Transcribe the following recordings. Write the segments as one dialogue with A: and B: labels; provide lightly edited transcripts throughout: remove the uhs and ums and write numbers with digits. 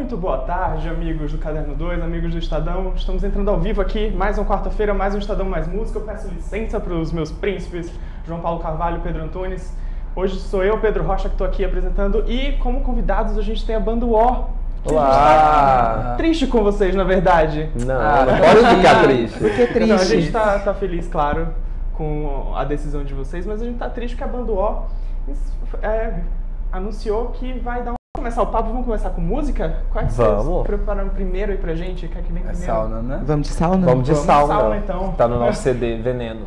A: Muito boa tarde, amigos do Caderno 2, amigos do Estadão. Estamos entrando ao vivo aqui, mais uma quarta-feira, mais um Estadão Mais Música. Eu peço licença para os meus príncipes, João Paulo Carvalho e Pedro Antunes. Hoje sou eu, Pedro Rocha, que estou aqui apresentando, e como convidados a gente tem a banda O.
B: Olá!
A: Triste com vocês, na verdade.
B: Não pode ficar triste.
C: Por que triste?
A: Não, a gente tá feliz, claro, com a decisão de vocês, mas a gente tá triste porque a banda O anunciou que vai dar um... Vamos começar o papo, vamos começar com música? Qual é que vocês prepararam primeiro aí pra gente? Quer que vem primeiro?
C: Sauna, né?
B: Vamos de sauna?
A: Vamos de sauna, então.
B: Tá no nosso CD, Veneno.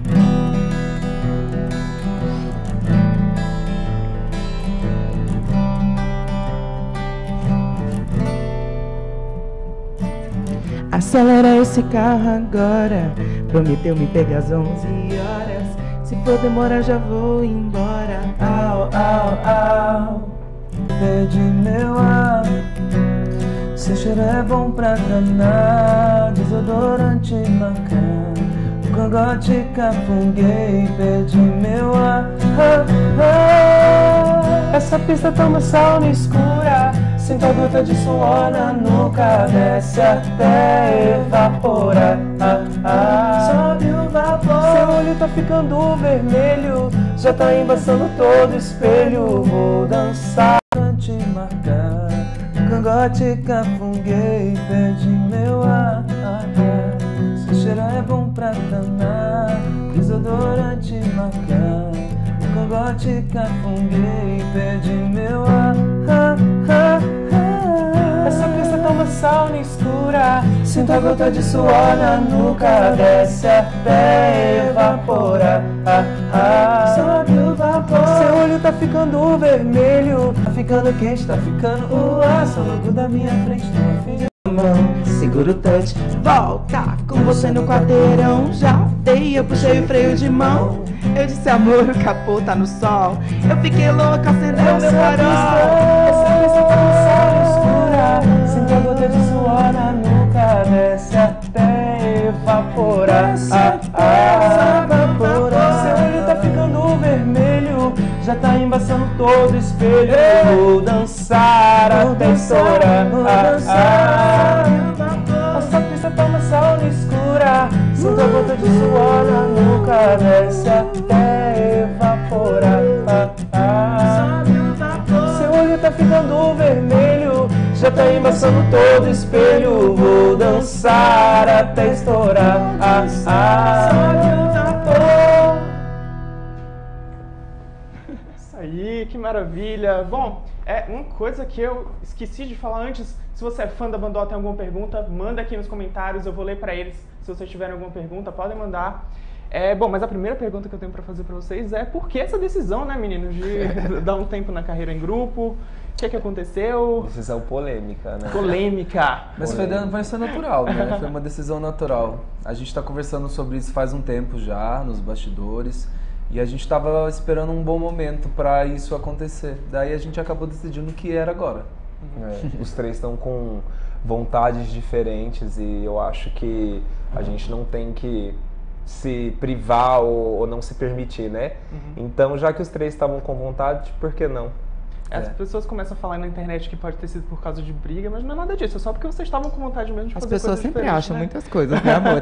C: Acelera esse carro agora. Prometeu me pegar às 11 horas. Se for demorar já vou embora. Au, au, au. Perdi meu ar. Seu cheiro é bom pra danar. Desodorante marcando. O cangote capunguei. Perdi meu ar. Essa pista tá uma sauna escura. Sinto a gota de suor na nuca. Desce até evaporar. Sobe o vapor. Seu olho tá ficando vermelho. Já tá embaçando todo o espelho. Vou dançar pra te marcar. Cangote capunguei. Perdi meu ar. Seu cheiro é bom pra danar. Desodorante marcar. Cangote capunguei. Perdi meu ar. Essa pista tá uma sauna escura. Sinto a gota de suor na nuca. Desce até evaporar. Sobe o vapor. Seu olho tá ficando vermelho. Tá ficando quente, tá ficando o ar. Só logo da minha frente tem uma filha. Segura o touch, volta com você no quarteirão. Já dei, eu puxei o freio de mão. Eu disse amor, o capô tá no sol. Eu fiquei louca, acendeu meu farol. Essa pista tá no sol escura. Sinto a gota de suor na nuca. Desce até evaporar. Seu olho tá ficando vermelho. Já tá embaçando todo o espelho. Vou dançar até estourar. Essa pista tá uma sauna escura. Sinto a gota de suor na nuca. Desce até evaporar. Seu olho tá ficando vermelho. Já tá embaçando todo o espelho. Vou dançar até estourar.
A: Isso aí, que maravilha. Bom, uma coisa que eu esqueci de falar antes. Se você é fã da banda O, tem alguma pergunta, manda aqui nos comentários, eu vou ler pra eles. Se vocês tiverem alguma pergunta, podem mandar. Bom, mas a primeira pergunta que eu tenho pra fazer pra vocês é por que essa decisão, né, meninos, de dar um tempo na carreira em grupo? O que é que aconteceu?
B: Decisão polêmica, né?
A: Polêmica.
D: Mas foi ser natural, né? Foi uma decisão natural. A gente tá conversando sobre isso faz um tempo já, nos bastidores. E a gente tava esperando um bom momento pra isso acontecer. Daí a gente acabou decidindo que era agora.
B: Os três estão com vontades diferentes e eu acho que a gente não tem que se privar ou não se permitir, né? Então, já que os três estavam com vontade, por que não?
A: As pessoas começam a falar na internet que pode ter sido por causa de briga, mas não é nada disso, é só porque vocês estavam com vontade mesmo de fazer coisas
C: diferentes. As pessoas sempre acham
A: né?
C: muitas coisas, né, amor?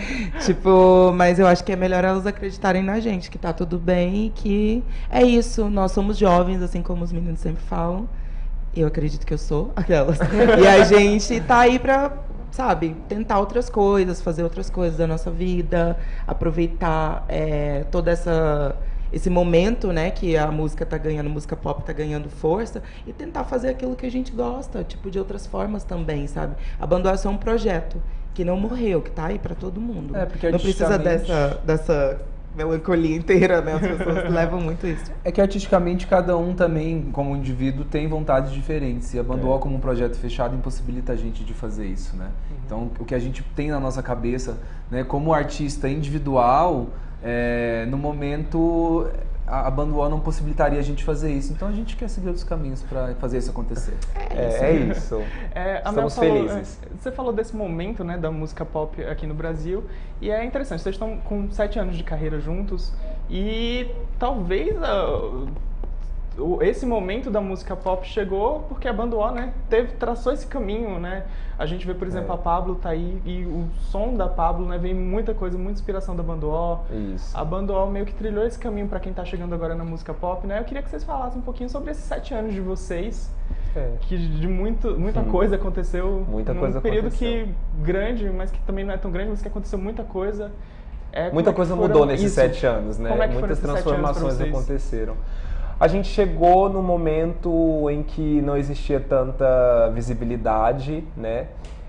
C: Tipo, mas eu acho que é melhor elas acreditarem na gente, que tá tudo bem e que é isso. Nós somos jovens, assim como os meninos sempre falam. Eu acredito que eu sou aquelas. E a gente tá aí pra, sabe, tentar outras coisas, fazer outras coisas da nossa vida, aproveitar toda esse momento, né, que a música tá ganhando, a música pop tá ganhando força, e tentar fazer aquilo que a gente gosta, tipo, de outras formas também, sabe? A banda O é um projeto que não morreu, que tá aí pra todo mundo.
D: Porque
C: não precisa dessa melancolia inteira, né? As pessoas levam muito isso.
D: É que artisticamente cada um também, como indivíduo, tem vontades diferentes. E a banda O, como um projeto fechado, impossibilita a gente de fazer isso, né? Então, o que a gente tem na nossa cabeça, né, como artista individual, no momento a banda O não possibilitaria a gente fazer isso. Então a gente quer seguir outros caminhos para fazer isso acontecer.
B: É isso. Estamos felizes.
A: Você falou desse momento, né, da música pop aqui no Brasil, e é interessante, vocês estão com 7 anos de carreira juntos, e talvez esse momento da música pop chegou porque a banda O, né, traçou esse caminho, né? A gente vê, por exemplo, a Pablo tá aí e o som da Pablo, né, vem muita coisa, muita inspiração da banda O.
B: Isso.
A: A banda O meio que trilhou esse caminho para quem tá chegando agora na música pop, né? Eu queria que vocês falassem um pouquinho sobre esses 7 anos de vocês, que de muita coisa aconteceu.
B: Muita
A: num
B: coisa
A: período
B: aconteceu.
A: que grande, mas que também não é tão grande, mas que aconteceu muita coisa.
B: Muita coisa mudou nesses
A: isso?
B: 7 anos, né?
A: Como é que
B: Muitas
A: foram esses 7 anos pra
B: transformações
A: vocês?
B: aconteceram. A gente chegou no momento em que não existia tanta visibilidade, né?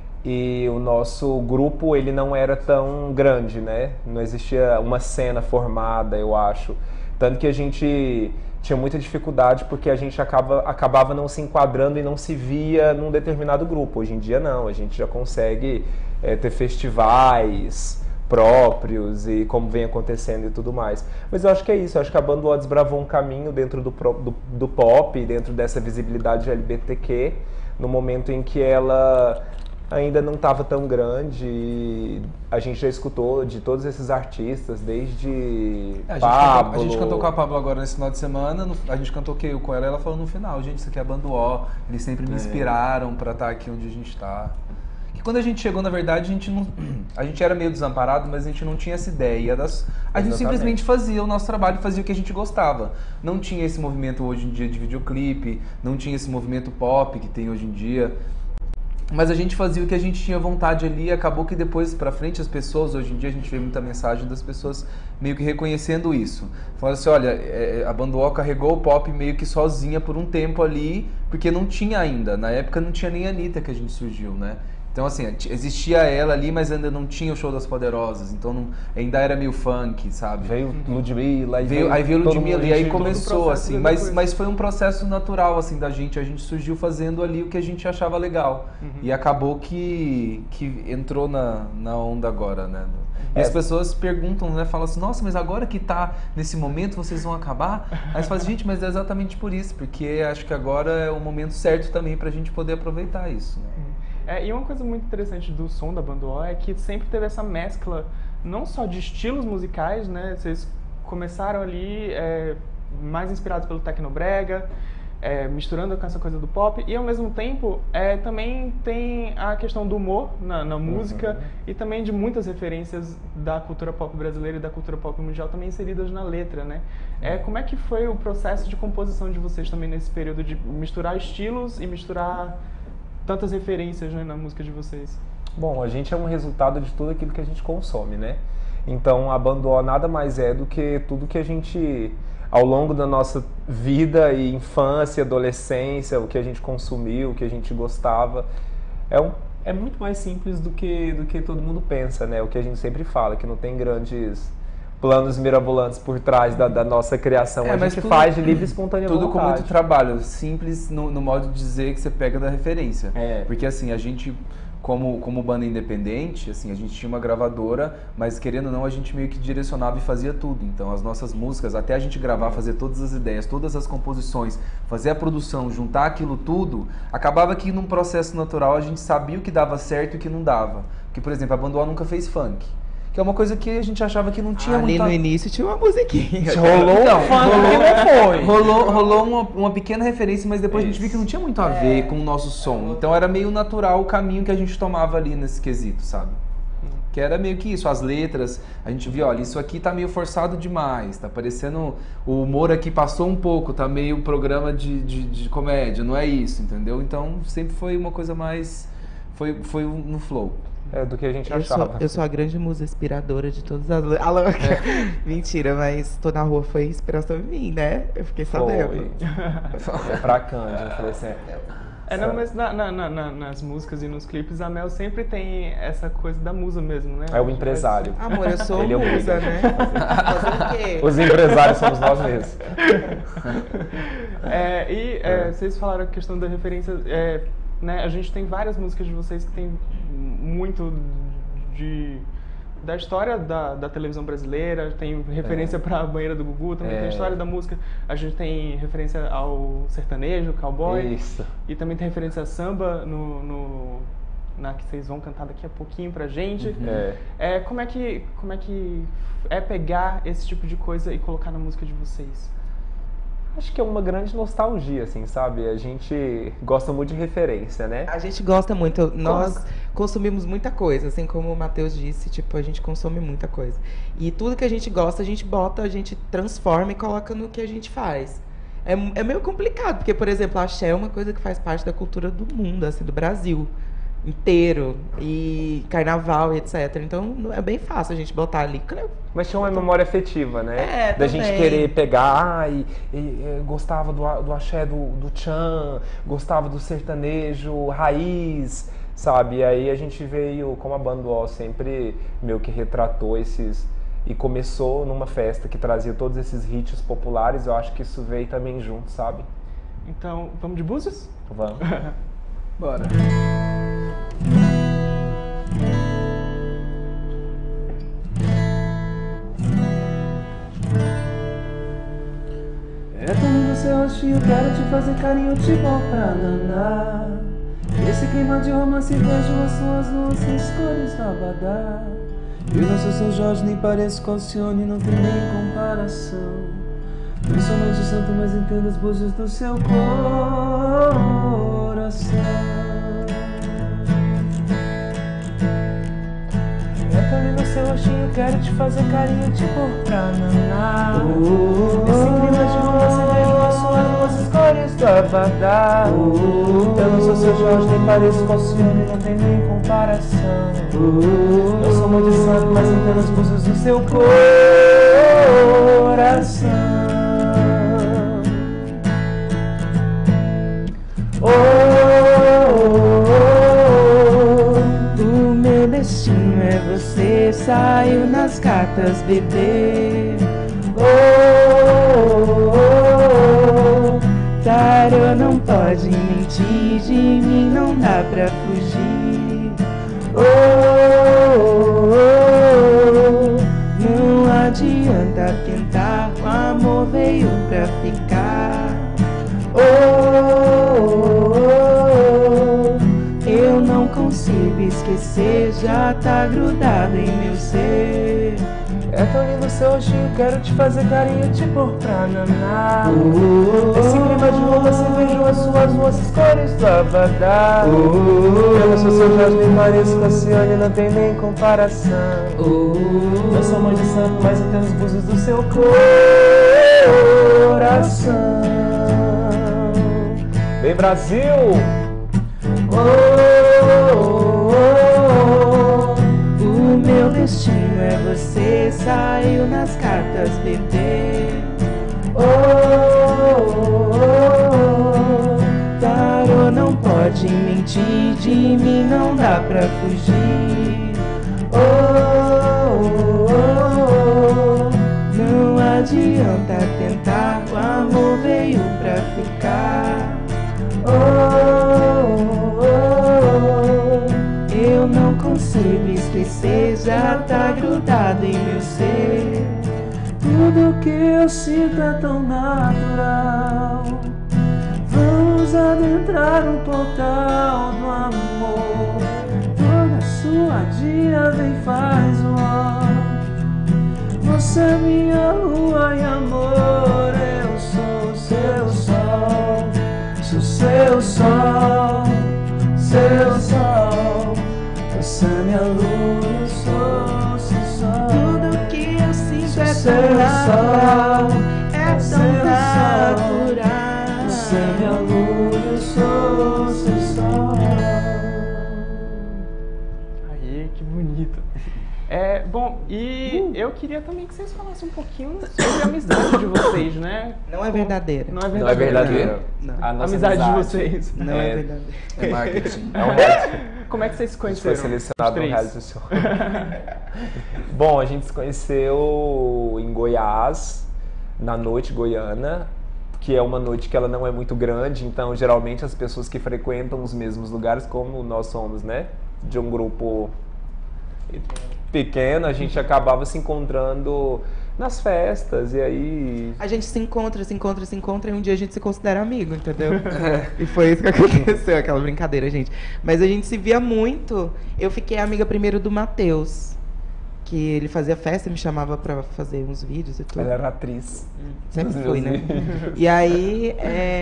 B: E o nosso grupo, ele não era tão grande, né? Não existia uma cena formada, eu acho. Tanto que a gente tinha muita dificuldade porque a gente acabava não se enquadrando e não se via num determinado grupo. Hoje em dia não, a gente já consegue ter festivais próprios e como vem acontecendo e tudo mais. Mas eu acho que é isso, eu acho que a banda O desbravou um caminho dentro do pop, dentro dessa visibilidade LGBTQ, no momento em que ela ainda não estava tão grande. E a gente já escutou de todos esses artistas, desde Pablo.
D: A gente cantou com a Pablo agora nesse final de semana, a gente cantou com ela falou no final, gente, isso aqui é a banda O, eles sempre me inspiraram para estar aqui onde a gente está. Quando a gente chegou, na verdade, a gente era meio desamparado, mas a gente não tinha essa ideia. A gente simplesmente fazia o nosso trabalho, fazia o que a gente gostava. Não tinha esse movimento hoje em dia de videoclipe, não tinha esse movimento pop que tem hoje em dia. Mas a gente fazia o que a gente tinha vontade ali, acabou que depois pra frente as pessoas, hoje em dia a gente vê muita mensagem das pessoas meio que reconhecendo isso. Falando assim, olha, a banda O carregou o pop meio que sozinha por um tempo ali, porque não tinha ainda, na época não tinha nem a Anitta que a gente surgiu, né? Então, assim, existia ela ali, mas ainda não tinha o Show das Poderosas, então ainda era meio funk, sabe?
B: Veio Ludmilla,
D: aí veio Ludmilla, e aí começou, assim, mas foi um processo natural, assim, da gente, a gente surgiu fazendo ali o que a gente achava legal, e acabou que entrou na onda agora, né? E as pessoas perguntam, né, falam assim, nossa, mas agora que tá nesse momento, vocês vão acabar? Aí você fala, gente, mas é exatamente por isso, porque acho que agora é o momento certo também pra gente poder aproveitar isso, né?
A: E uma coisa muito interessante do som da banda O é que sempre teve essa mescla, não só de estilos musicais, né? Vocês começaram ali mais inspirados pelo tecnobrega, misturando com essa coisa do pop, e ao mesmo tempo também tem a questão do humor na música e também de muitas referências da cultura pop brasileira e da cultura pop mundial também inseridas na letra, né? Como é que foi o processo de composição de vocês também nesse período de misturar estilos e misturar tantas referências, né, na música de vocês?
B: Bom, a gente é um resultado de tudo aquilo que a gente consome, né? Então a banda O nada mais é do que tudo que a gente, ao longo da nossa vida e infância, adolescência, o que a gente consumiu, o que a gente gostava. É muito mais simples do que todo mundo pensa, né? O que a gente sempre fala, que não tem grandes planos mirabolantes por trás da nossa criação. A gente faz de livre e espontânea vontade.
D: Tudo com muito trabalho, simples no modo de dizer que você pega da referência. Porque assim, a gente, como banda independente, assim, a gente tinha uma gravadora, mas querendo ou não, a gente meio que direcionava e fazia tudo. Então as nossas músicas, até a gente gravar, fazer todas as ideias, todas as composições, fazer a produção, juntar aquilo tudo, acabava que num processo natural a gente sabia o que dava certo e o que não dava. Porque, por exemplo, a banda O nunca fez funk. Que é uma coisa que a gente achava que não tinha
C: ali no início tinha uma musiquinha.
D: Rolou uma pequena referência, mas depois a gente viu que não tinha muito a ver com o nosso som. Então era meio natural o caminho que a gente tomava ali nesse quesito, sabe? Que era meio que isso, as letras, a gente viu, olha, isso aqui tá meio forçado demais, tá parecendo, o humor aqui passou um pouco, tá meio programa de comédia, não é isso, entendeu? Então sempre foi uma coisa mais, foi no flow.
B: Do que a gente achava.
C: Eu sou a grande musa inspiradora de todas as... Mentira, mas Tô na Rua foi inspiração em mim, né? Eu fiquei sabendo.
B: Pra Cândido, eu falei assim...
A: Não, mas nas músicas e nos clipes, a Mel sempre tem essa coisa da musa mesmo, né?
B: É o empresário.
C: Amor, eu sou musa, né? Fazer o quê?
B: Os empresários somos nós mesmos.
A: Vocês falaram a questão da referência... né, a gente tem várias músicas de vocês que tem muito da história da televisão brasileira, tem referência para a banheira do Gugu, também tem a história da música, a gente tem referência ao sertanejo, cowboy, e também tem referência a samba na que vocês vão cantar daqui a pouquinho pra gente. Como é que é pegar esse tipo de coisa e colocar na música de vocês?
B: Acho que é uma grande nostalgia, assim, sabe? A gente gosta muito de referência, né?
C: A gente gosta muito, nós consumimos muita coisa, assim como o Matheus disse, tipo, a gente consome muita coisa. E tudo que a gente gosta, a gente bota, a gente transforma e coloca no que a gente faz. É meio complicado, porque, por exemplo, a axé é uma coisa que faz parte da cultura do mundo, assim, do Brasil inteiro, e carnaval e etc. Então é bem fácil a gente botar ali.
B: Mas tinha uma memória afetiva, né? Da
C: também.
B: gente querer pegar, gostava do axé do tchan, gostava do sertanejo raiz, sabe? E aí a gente veio, como a Banda UOL sempre meio que retratou esses... E começou numa festa que trazia todos esses hits populares, eu acho que isso veio também junto, sabe?
A: Então, vamos de Búzios?
B: Vamos.
D: Bora.
C: É tão lindo seu rostinho, quero te fazer carinho, te bom pra danar. Esse clima de romance, vejo as suas luzes, cores do abadá. Eu não sou seu Jorge, nem pareço com Alcione, não tem nem comparação. Não sou mãe de santo, mas entendo os búzios do seu coração. É tão lindo seu rostinho, quero te fazer carinho, te pôr pra naná. Nesse clima de romance, vejo as suas luzes, cores do abadá. Eu não sou seu Jorge, nem pareço com Alcione, não tem nem comparação. Não sou mãe de santo, mas entendo os búzios do seu coração. O meu destino é você, saiu nas cartas, bebê. Tarô não pode mentir, de mim não dá pra fugir. Não adianta tentar, o amor veio pra ficar. Eu não consigo esquecer, já tá grudado em meu ser. É tão lindo seu rostinho, quero te fazer carinho, te pôr pra naná. Esse clima de romance, vejo as suas moças, cores do abadá. Eu não sou seu Jorge, nem pareço com a Ciane, não tem nem comparação. Eu sou mãe de santo, mas entendo os búzios do seu coração.
B: Vem, Brasil!
C: O meu destino é você, saiu nas cartas, bebê. Tarô não pode mentir, de mim não dá pra fugir. Não adianta tentar, o amor veio pra ficar. Eu não consigo esquecer, já tá grudado em meu ser. Tudo que eu sinto é tão natural. Vamos adentrar um portal do amor. Toda sua dia vem, faz o ar. Você é minha lua e amor. Eu sou o seu sol. Sou seu sol, seu sol. Você é minha lua, eu sou seu sol. Tudo que eu sinto é tão natural, é tão natural. Você é minha lua, eu sou seu sol.
A: Aí, que bonito. Bom, e eu queria também que vocês falassem um pouquinho sobre a amizade de vocês, né?
C: Não é verdadeira.
A: Não é
B: Não é verdadeira.
C: Não.
B: A nossa
A: amizade de vocês.
C: Não é verdadeira.
D: É marketing.
B: É um reality.
A: Como é que vocês se
B: A gente
A: conheceram?
B: foi selecionado
A: os
B: no
A: três?
B: reality show. Bom, a gente se conheceu em Goiás, na noite goiana, que é uma noite que ela não é muito grande, então geralmente as pessoas que frequentam os mesmos lugares, como nós somos, né, de um grupo pequeno, a gente acabava se encontrando nas festas, e aí...
C: A gente se encontra, e um dia a gente se considera amigo, entendeu? E foi isso que aconteceu, aquela brincadeira, gente. Mas a gente se via muito. Eu fiquei amiga primeiro do Matheus. que ele fazia festa e me chamava pra fazer uns vídeos e tudo.
B: Ela era atriz.
C: Sempre fui, né? E aí,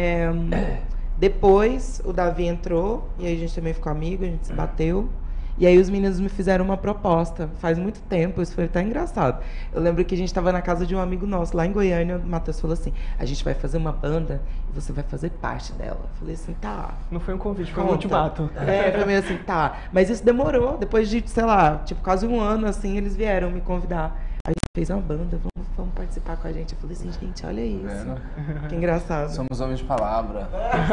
C: depois o Davi entrou, e aí a gente também ficou amigo, a gente se bateu. E aí os meninos me fizeram uma proposta, faz muito tempo, isso foi até engraçado. Eu lembro que a gente estava na casa de um amigo nosso, lá em Goiânia, o Matheus falou assim, a gente vai fazer uma banda e você vai fazer parte dela. Eu falei assim, tá.
A: Não foi um convite, foi um ultimato.
C: Foi meio assim, tá. Mas isso demorou, depois de, sei lá, tipo, quase um ano, assim, eles vieram me convidar. A gente fez uma banda, vamos participar com a gente. Eu falei assim, gente, olha isso. Que engraçado.
D: Somos homens de palavra.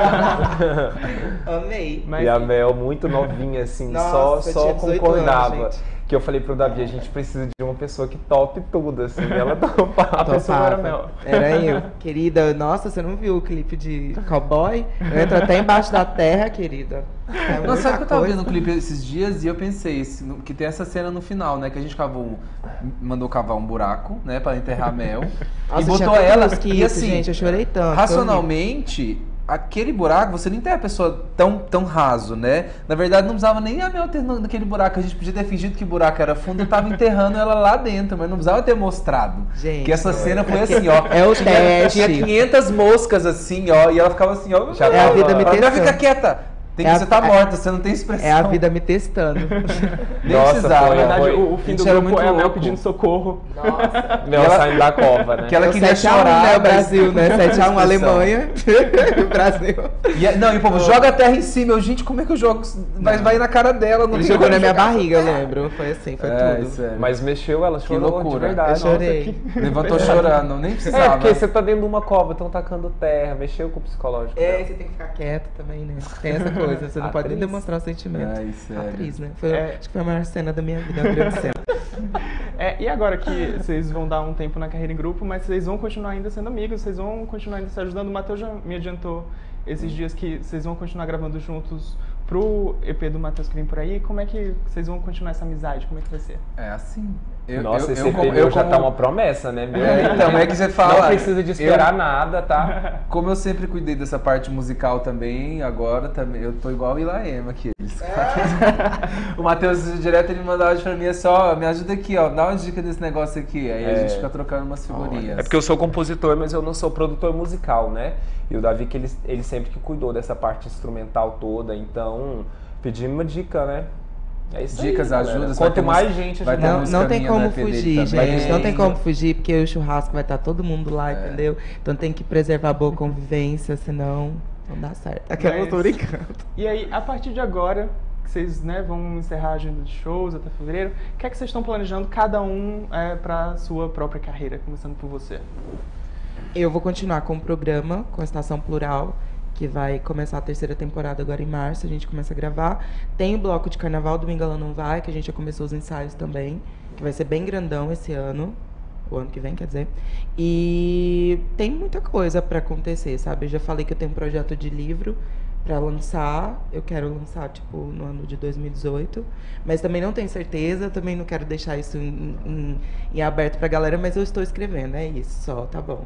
C: Amei.
B: E a Mel, muito novinha, assim,
C: Nossa,
B: só
C: eu tinha 18
B: concordava.
C: anos,
B: que eu falei pro Davi, a gente precisa de uma pessoa que tope tudo, assim. Ela topava. A pessoa era Mel.
C: Era eu. Querida, nossa, você não viu o clipe de cowboy? Eu entro até embaixo da terra, querida.
D: Não, sabe que eu tava vendo o clipe esses dias e eu pensei que tem essa cena no final, né? Que a gente mandou cavar um buraco, né? Pra enterrar a Mel.
C: Nossa,
D: e botou ela.
C: E assim, gente, eu chorei tanto.
D: Racionalmente, aquele buraco, você não enterra a pessoa tão raso, né? Na verdade, não precisava nem a Mel ter naquele buraco. A gente podia ter fingido que o buraco era fundo e tava enterrando ela lá dentro, mas não precisava ter mostrado.
C: Gente,
D: que essa cena foi assim, ó.
C: É o teste.
D: Tinha 500 moscas assim, ó, e ela ficava assim, ó.
C: Já é a vida me testando.
D: Fica quieta. Você tá morta, você não tem expressão.
C: É a vida me testando.
D: Nem
B: Nossa,
D: precisava.
A: Na verdade,
B: foi.
A: o fim do grupo é a Mel pedindo socorro.
C: Nossa.
B: Mel saindo da cova, né?
D: Que ela queria
C: 7-1,
D: chorar.
C: né? O Brasil, né? 7-1 Alemanha. O Brasil.
D: E o povo joga a terra em cima. Eu, gente, como é que eu jogo? Vai na cara dela. Não
C: Ele
D: tem
C: jogou
D: como
C: na minha
D: jogar.
C: barriga, eu lembro. Foi assim, foi tudo.
D: Sério.
B: Mas mexeu, ela chorou
D: loucura.
B: de verdade.
C: Eu chorei.
D: Levantou chorando, nem precisava.
B: É, porque você tá dentro de uma cova, estão tacando terra, mexeu com o psicológico dela.
C: Você tem que ficar quieto também, né? Tem essa coisa, você não pode nem demonstrar o sentimento.
D: Ai, sério.
C: Atriz, né? Acho que foi a maior cena da minha vida, a grande cena.
A: E agora que vocês vão dar um tempo na carreira em grupo, mas vocês vão continuar ainda sendo amigos, vocês vão continuar ainda se ajudando. O Matheus já me adiantou esses dias que vocês vão continuar gravando juntos pro EP do Matheus que vem por aí. Como é que vocês vão continuar essa amizade? Como é que vai ser?
D: É assim.
B: Nossa, esse EP já tá uma promessa, né?
D: Então, é que você fala.
B: Não precisa de esperar nada, tá?
D: Como eu sempre cuidei dessa parte musical também, agora também eu tô igual o Ilaema aqui. O Matheus direto ele mandava pra mim assim, ó, me ajuda aqui, ó, dá uma dica desse negócio aqui. Aí a gente fica trocando umas figurinhas.
B: É porque eu sou compositor, mas eu não sou produtor musical, né? E o Davi, que ele sempre que cuidou dessa parte instrumental toda, então pedi uma dica, né? É isso
D: Dicas,
B: aí,
D: ajudas.
B: Quanto mais gente,
D: vai ter
C: Não tem
D: minha
C: como
D: no EP dele
C: fugir,
D: também.
C: gente. Não tem como fugir, porque o churrasco vai estar todo mundo lá, entendeu? Então tem que preservar a boa convivência, senão não dá certo. Aquela eu tô brincando.
A: E aí, a partir de agora, que vocês vão encerrar a agenda de shows até fevereiro, o que é que vocês estão planejando, cada um, pra sua própria carreira? Começando por você.
C: Eu vou continuar com o programa, com a Estação Plural, que vai começar a terceira temporada agora em março, a gente começa a gravar. Tem o bloco de carnaval, Domingo Ela Não Vai, que a gente já começou os ensaios também, que vai ser bem grandão esse ano, o ano que vem, quer dizer. E tem muita coisa pra acontecer, sabe? Eu já falei que eu tenho um projeto de livro pra lançar, eu quero lançar, tipo, no ano de 2018, mas também não tenho certeza, também não quero deixar isso em aberto pra galera, mas eu estou escrevendo, é isso, só, tá bom.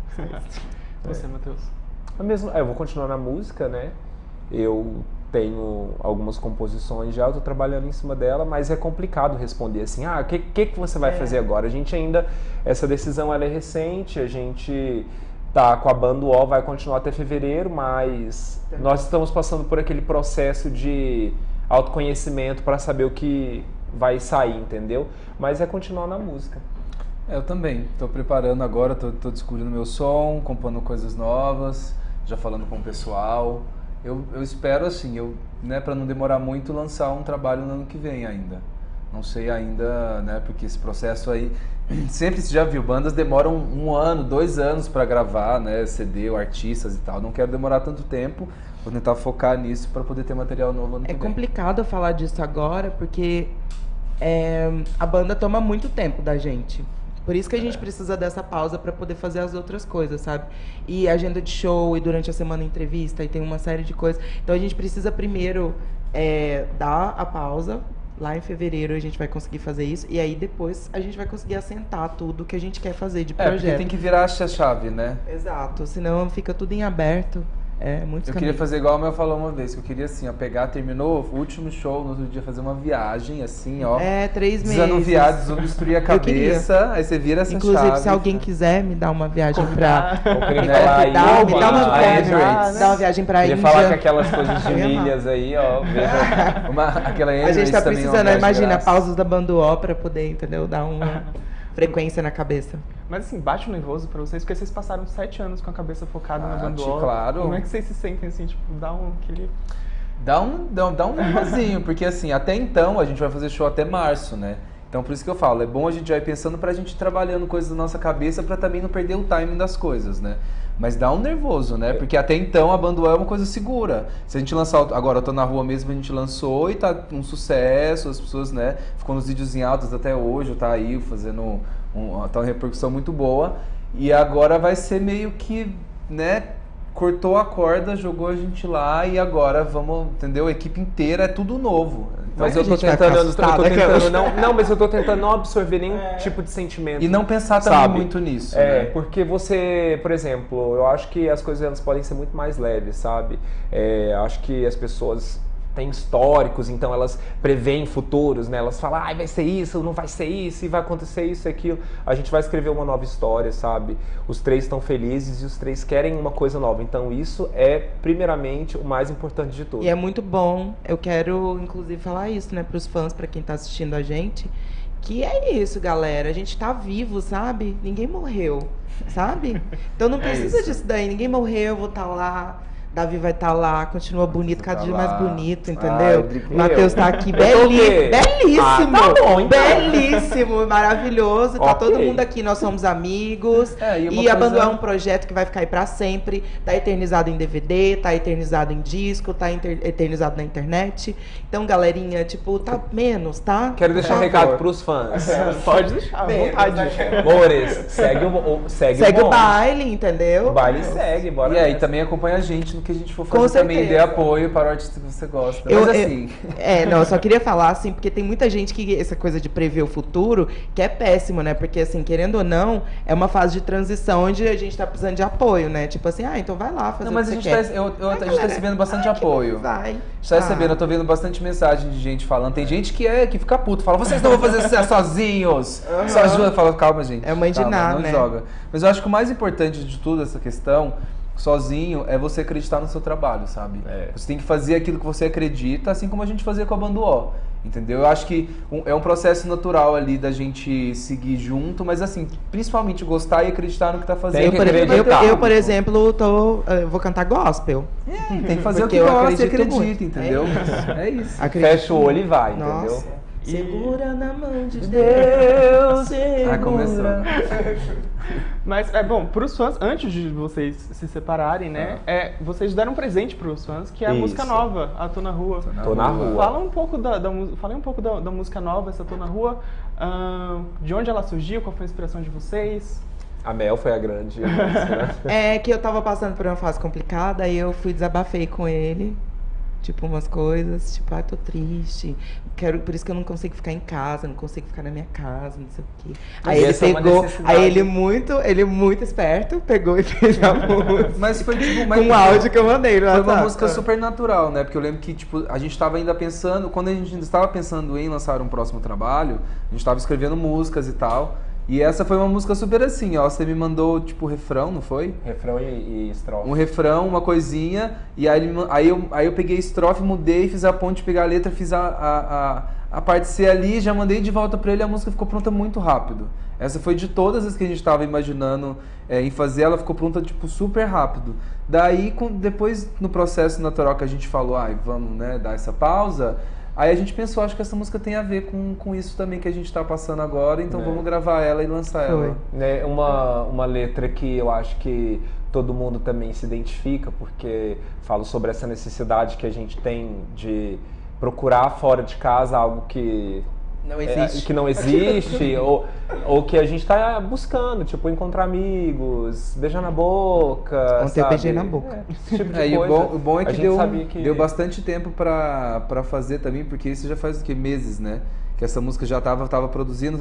A: Você, Matheus.
B: Eu vou continuar na música, né? Eu tenho algumas composições já, eu tô trabalhando em cima dela, mas é complicado responder assim, o que você vai fazer agora? A gente ainda, essa decisão ela é recente, a gente tá com a banda UOL, vai continuar até fevereiro, mas nós estamos passando por aquele processo de autoconhecimento para saber o que vai sair, entendeu? Mas é continuar na música.
D: Eu também, estou preparando agora, estou descobrindo meu som, compondo coisas novas, já falando com o pessoal. Eu espero assim, para não demorar muito, lançar um trabalho no ano que vem ainda. Não sei ainda, né, porque esse processo aí, sempre você já viu, bandas demoram 1 ano, 2 anos para gravar, né, CD ou artistas e tal. Não quero demorar tanto tempo, vou tentar focar nisso para poder ter material novo ano que vem.
C: É complicado eu falar disso agora, porque a banda toma muito tempo da gente. Por isso que a gente precisa dessa pausa para poder fazer as outras coisas, sabe? E agenda de show, e durante a semana entrevista, e tem uma série de coisas. Então a gente precisa primeiro dar a pausa. Lá em fevereiro a gente vai conseguir fazer isso. E aí depois a gente vai conseguir assentar tudo que a gente quer fazer de projeto.
D: Porque tem que virar a chave, né?
C: Exato, senão fica tudo em aberto. muitos
D: Eu
C: caminhos.
D: queria fazer igual o Mel falou uma vez, que eu queria assim, ó, pegar, terminou o último show, no outro dia fazer uma viagem, assim, ó.
C: 3 meses.
D: Desanuviar, desobstruir a cabeça, aí você vira essa
C: Inclusive,
D: chave.
C: se alguém quiser me dar uma viagem pra...
B: Queria
D: Né?
B: falar aí,
C: me dá
B: ó,
C: uma viagem pra
B: queria
C: Índia.
B: falar que aquelas coisas de
C: Eu ia amar.
B: milhas aí, ó, veja.
D: Aquela
C: A gente tá
D: Emirates também é uma
C: precisando,
D: viagem de
C: imagina,
D: graça.
C: pausas da Banduó pra poder, entendeu? Dar uma frequência na cabeça.
A: Mas assim, bate um nervoso pra vocês, porque vocês passaram 7 anos com a cabeça focada na
D: Bate,
A: Banduó.
D: claro.
A: Como é que vocês se sentem assim, tipo, dá aquele...
D: Dá um nervosinho, porque assim, até então a gente vai fazer show até março, né? Então por isso que eu falo, é bom a gente já ir pensando pra gente ir trabalhando coisas na nossa cabeça pra também não perder o timing das coisas, né? Mas dá um nervoso, né? Porque até então a Banduó é uma coisa segura. Se a gente lançar, agora eu tô na rua mesmo, a gente lançou e tá um sucesso, as pessoas, né? Ficou nos vídeos em altos até hoje, tá aí fazendo tá uma repercussão muito boa. E agora vai ser meio que, né? Cortou a corda, jogou a gente lá e agora vamos, entendeu? A equipe inteira é tudo novo. Então,
B: Mas eu tô tentando, mas eu tô tentando não absorver nenhum tipo de sentimento.
D: E não pensar também
B: sabe?
D: muito nisso.
B: É,
D: né?
B: porque você, por exemplo, eu acho que as coisas elas podem ser muito mais leves, sabe? Acho que as pessoas têm históricos, então elas preveem futuros, né? Elas falam, vai ser isso, não vai ser isso, e vai acontecer isso e aquilo. A gente vai escrever uma nova história, sabe? Os 3 estão felizes e os 3 querem uma coisa nova. Então isso é, primeiramente, o mais importante de tudo.
C: E é muito bom, eu quero inclusive falar isso, né, pros fãs, pra quem tá assistindo a gente, que é isso, galera, a gente tá vivo, sabe? Ninguém morreu, sabe? Então não precisa disso daí, ninguém morreu, eu vou estar lá. Davi vai estar lá, continua bonito, cada dia mais bonito, entendeu? O Matheus tá aqui, belíssimo,
B: tá bom, então.
C: belíssimo, maravilhoso, tá
B: Ok.
C: todo mundo aqui, nós somos amigos, e a Banduó é um projeto que vai ficar aí pra sempre, tá eternizado em DVD, tá eternizado em disco, tá eternizado na internet, então galerinha, tipo, tá menos, tá?
B: Quero deixar um recado pros fãs.
A: Pode deixar, à vontade.
B: Amores, segue
C: o baile, entendeu?
B: O baile segue, bora.
D: E aí
B: nessa.
D: também acompanha a gente no que a gente for
C: Com
D: fazer também, dê
C: certeza.
D: apoio para o artista que você gosta. Mas assim...
C: eu só queria falar, assim, porque tem muita gente que essa coisa de prever o futuro, que é péssimo, né? Porque, assim, querendo ou não, é uma fase de transição onde a gente tá precisando de apoio, né? Tipo assim, então vai lá fazer
D: Não, mas
C: o
D: a
C: que
D: gente
C: você quer.
D: a gente tá recebendo bastante apoio.
C: Vai.
D: A gente tá recebendo, eu tô vendo bastante mensagem de gente falando. Tem gente que fica puto, fala, vocês não vão fazer sucesso sozinhos. Só ajuda, fala, calma, gente.
C: É mãe de
D: calma,
C: nada,
D: não
C: né?
D: joga. Mas eu acho que o mais importante de tudo, essa questão, sozinho, é você acreditar no seu trabalho, sabe? Você tem que fazer aquilo que você acredita, assim como a gente fazia com a Banduó. Entendeu? Eu acho que é um processo natural ali da gente seguir junto, mas assim, principalmente gostar e acreditar no que tá fazendo.
C: Eu, por exemplo, eu vou cantar gospel.
D: Tem que fazer
C: Porque
D: o que
C: eu
D: você
C: acredito
D: acredita,
C: muito.
D: entendeu?
C: É isso.
D: É isso.
B: Fecha o olho e vai,
C: Nossa.
B: entendeu?
C: Segura na mão de Deus.
D: Ah, começou.
A: Mas é bom, pros fãs, antes de vocês se separarem, né? Vocês deram um presente pros fãs, que é a música nova, a Tô na Rua.
B: Tô na rua.
A: Fala um pouco falei um pouco da música nova, essa Tô na Rua. De onde ela surgiu, qual foi a inspiração de vocês?
B: A Mel foi a grande. Né?
C: É que eu tava passando por uma fase complicada e eu desabafei com ele. Tipo, umas coisas, tipo, tô triste. Por isso que eu não consigo ficar em casa, não consigo ficar na minha casa, não sei o quê. Aí ele pegou, ele muito esperto, pegou e fez a música.
D: Mas foi tipo
C: com um áudio que eu mandei no
D: Foi uma
C: WhatsApp.
D: música super natural, né? Porque eu lembro que, tipo, a gente tava ainda pensando, quando a gente ainda estava pensando em lançar um próximo trabalho, a gente tava escrevendo músicas e tal. E essa foi uma música super assim, ó. Você me mandou, tipo, refrão, não foi?
B: Refrão e estrofe.
D: Um refrão, uma coisinha, e aí eu peguei a estrofe, mudei, fiz a ponte, peguei a letra, fiz a parte C ali, já mandei de volta pra ele e a música ficou pronta muito rápido. Essa foi de todas as que a gente tava imaginando em fazer, ela ficou pronta, tipo, super rápido. Daí, depois, no processo natural que a gente falou, vamos, né, dar essa pausa... Aí a gente pensou, acho que essa música tem a ver com isso também que a gente tá passando agora, então vamos gravar ela e lançar ela.
B: É uma letra que eu acho que todo mundo também se identifica, porque falo sobre essa necessidade que a gente tem de procurar fora de casa algo que
C: não existe,
B: que não existe ou que a gente tá buscando, tipo, encontrar amigos, beijar na boca,
C: ontem eu beijei na boca.
B: Esse tipo de
D: E
B: coisa.
D: o bom é que
B: deu
D: bastante tempo pra fazer também, porque isso já faz o quê? Meses, né? Que essa música já tava produzindo,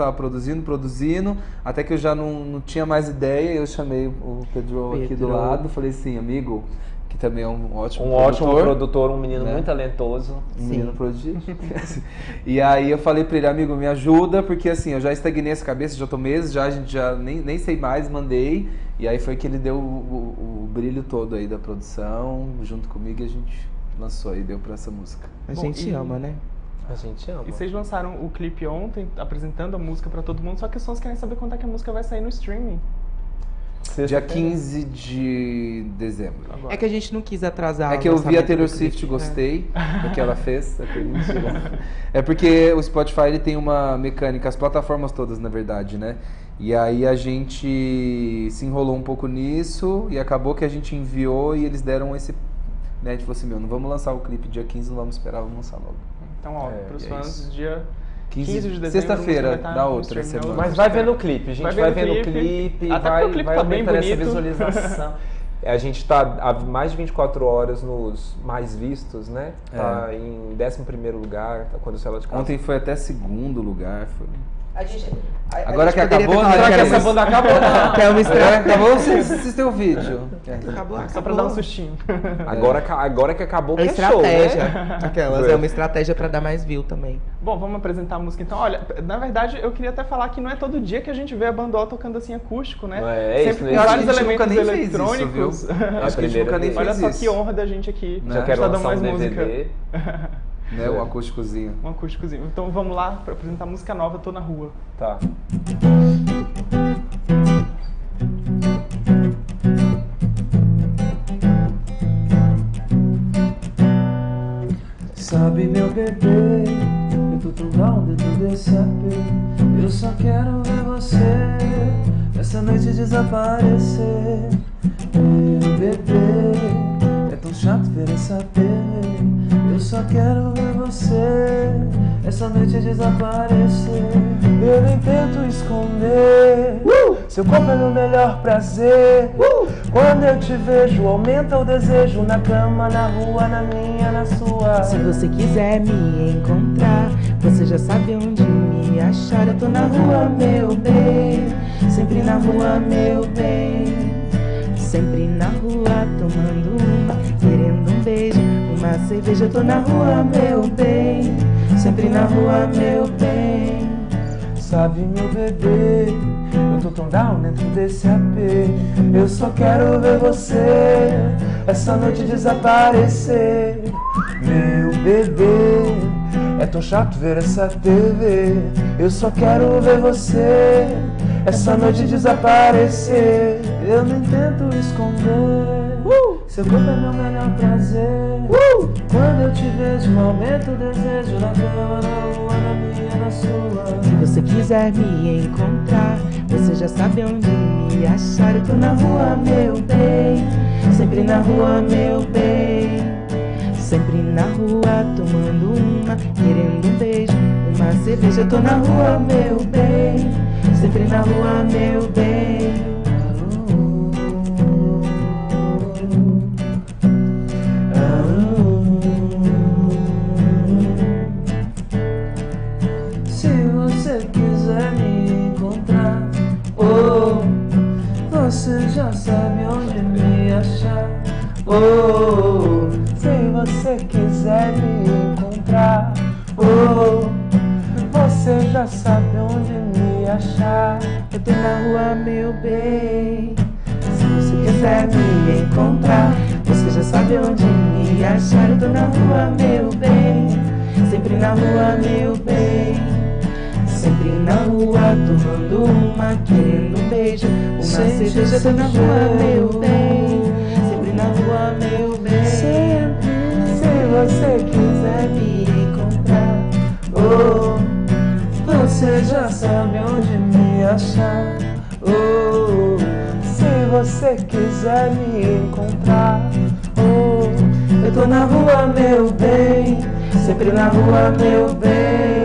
D: até que eu já não tinha mais ideia, eu chamei o Pedro aqui do lado, falei assim, amigo, que também é um ótimo
B: produtor, um menino muito talentoso.
D: Um menino prodígio. E aí eu falei pra ele, amigo, me ajuda, porque assim, eu já estagnei essa cabeça, já tô meses, a gente já nem sei mais, mandei. E aí foi que ele deu o brilho todo aí da produção, junto comigo, e a gente lançou aí, deu pra essa música.
C: A gente ama, né?
B: A gente ama.
A: E vocês lançaram o clipe ontem, apresentando a música pra todo mundo, só que as pessoas querem saber quando é que a música vai sair no streaming.
D: Dia 15 de dezembro.
C: É que a gente não quis atrasar.
D: É que eu vi a Taylor Swift e gostei do que ela fez. É porque o Spotify ele tem uma mecânica, as plataformas todas, na verdade, né? E aí a gente se enrolou um pouco nisso e acabou que a gente enviou e eles deram esse... Né? A gente falou assim, não vamos lançar o clipe dia 15, não vamos esperar, vamos lançar logo.
A: Então, ó, pros fãs, dia 15 de dezembro,
D: sexta-feira da outra semana.
B: Mas vai ver no clipe, a gente vai ver no clipe,
A: até porque o clipe tá bem bonito.
B: Essa visualização. A gente tá há mais de 24 horas nos mais vistos, né? Tá em 11º lugar, tá quando saiu de casa.
D: Ontem foi até 2º lugar. Foi...
C: Agora que acabou,
B: será que essa banda acabou?
D: Acabou, vocês têm o vídeo.
C: Acabou.
A: Só pra dar um sustinho.
B: Agora que acabou,
C: é
B: que é show,
C: estratégia.
B: né?
C: Aquelas, é uma estratégia pra dar mais view também.
A: Bom, vamos apresentar a música então. Olha, na verdade eu queria até falar que não é todo dia que a gente vê a Bandol tocando assim acústico, né?
B: Sempre
A: com vários elementos eletrônicos.
D: Acho que a gente nunca nem fez
A: Olha só
D: isso.
A: que honra da gente aqui.
B: Já quero lançar
A: mais
B: um DVD.
D: Né, um acústicozinho.
A: Um acústicozinho. Então vamos lá para apresentar a música nova, Tô na Rua.
B: Tá.
C: Sabe, meu bebê, eu tô tão down dentro desse AP. Eu só quero ver você essa noite desaparecer. Meu bebê, é tão chato ver essa TV. Eu só quero ver você essa noite desaparecer. Eu nem tento esconder, seu corpo é meu melhor prazer. Quando eu te vejo, aumenta o desejo. Na cama, na rua, na minha, na sua.
E: Se você quiser me encontrar, você já sabe onde me achar. Eu tô na rua, meu bem, sempre na rua, meu bem. Sempre na rua, tomando uma, querendo um beijo, uma cerveja. Eu tô na rua, meu bem, sempre na rua, meu bem.
C: Sabe, meu bebê, eu tô tão down dentro desse AP. Eu só quero ver você essa noite desaparecer. Meu bebê, é tão chato ver essa TV. Eu só quero ver você essa noite desaparecer. Eu nem tento esconder, seu corpo é meu melhor prazer. Quando eu te vejo, aumenta o desejo. Na cama, na rua, na minha, na sua.
E: Se você quiser me encontrar, você já sabe onde me achar. Eu tô na rua, meu bem, sempre na rua, meu bem. Sempre na rua, tomando uma, querendo um beijo, uma cerveja. Eu tô na rua, meu bem, sempre na rua, meu bem.
C: Se você quiser me encontrar, oh, você já sabe onde me achar. Oh, se você quiser me encontrar, oh, você já sabe onde me achar.
E: Eu tô na rua, meu bem. Se você quiser me encontrar, você já sabe onde me achar. Eu tô na rua, meu bem, sempre na rua, meu bem. Sempre na rua, tomando uma, querendo um beijo, uma cerveja. Eu tô na rua, meu bem, sempre na rua, meu bem.
C: Sempre, se você quiser me encontrar, oh, você já sabe onde me achar. Oh, se você quiser me encontrar, oh, eu tô na rua, meu bem, sempre na rua, meu bem.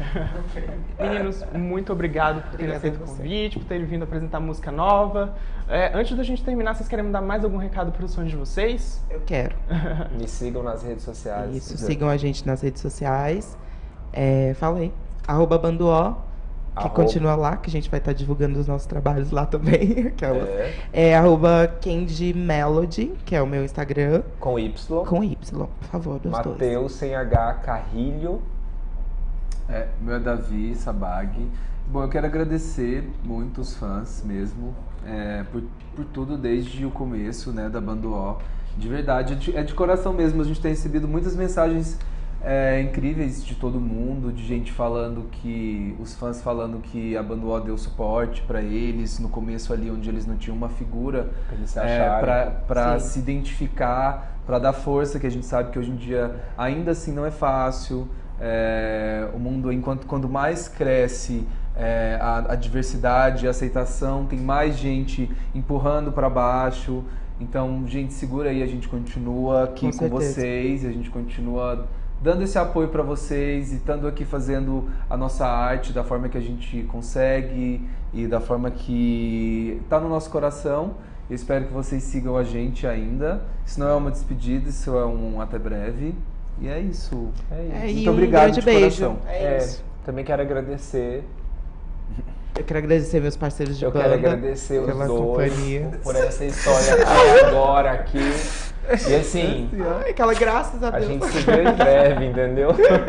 A: Meninos, muito obrigado por terem aceito o convite, por terem vindo apresentar música nova. Antes da gente terminar, vocês querem mandar mais algum recado para os fãs de vocês?
E: Eu quero.
B: Me sigam nas redes sociais.
E: Isso, sigam a gente nas redes sociais. Fala aí. @banduó, que continua lá, que a gente vai estar divulgando os nossos trabalhos lá também. Aquelas. @CandyMelody, que é o meu Instagram.
B: Com Y.
E: Com Y, por favor, dos dois.
B: Mateus sem H Carrilho.
D: Meu é Davi Sabag. Bom, eu quero agradecer muito os fãs mesmo, por tudo desde o começo, né, da Banduó. De verdade, é de coração mesmo. A gente tem recebido muitas mensagens incríveis de todo mundo, de gente falando os fãs falando que a Banduó deu suporte para eles no começo ali, onde eles não tinham uma figura para se identificar, para dar força, que a gente sabe que hoje em dia ainda assim não é fácil. O mundo, quando mais cresce a diversidade, a aceitação, tem mais gente empurrando para baixo. Então, gente, segura aí, a gente continua aqui com vocês, a gente continua dando esse apoio para vocês e estando aqui fazendo a nossa arte da forma que a gente consegue e da forma que está no nosso coração. Eu espero que vocês sigam a gente ainda. Isso não é uma despedida, isso é um até breve. E é isso. Muito obrigado de coração.
E: Isso.
B: Também quero agradecer.
E: Eu quero agradecer meus parceiros de banda.
B: Eu quero agradecer os
E: pela
B: dois
E: companhia.
B: por essa história até agora aqui. E assim,
E: Aquela graças a Deus.
B: a gente se vê em breve, entendeu?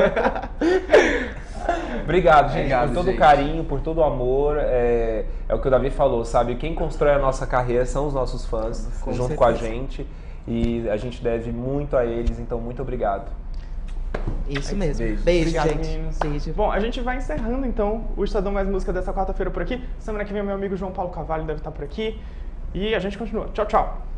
B: Obrigado, gente, por todo o carinho, por todo o amor. É o que o Davi falou, sabe? Quem constrói a nossa carreira são os nossos fãs, junto com a gente. E a gente deve muito a eles, então muito obrigado.
E: Isso mesmo.
B: Beijo.
E: Beijo,
A: Obrigado,
E: gente.
A: meninos.
E: Beijo.
A: Bom, a gente vai encerrando então o Estadão Mais Música dessa quarta-feira por aqui. Semana que vem meu amigo João Paulo Carvalho deve estar por aqui. E a gente continua. Tchau, tchau.